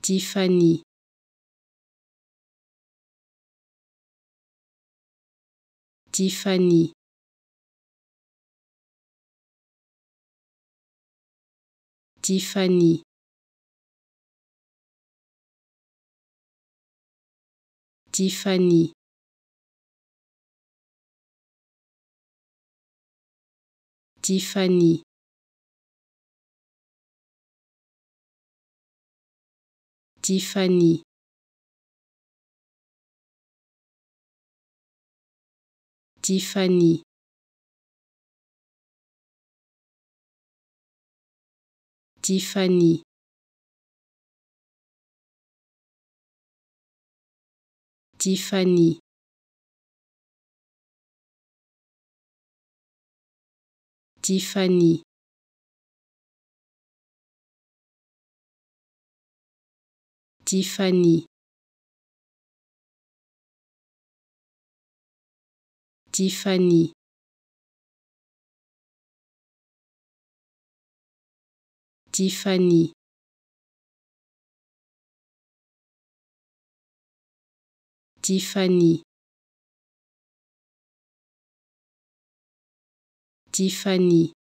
Tiphanie, Tiphanie, Tiphanie, Tiphanie, Tiphanie, Tiphanie, Tiphanie, Tiphanie, Tiphanie, Tiphanie, Tiphanie, Tiphanie, Tiphanie, Tiphanie, Tiphanie,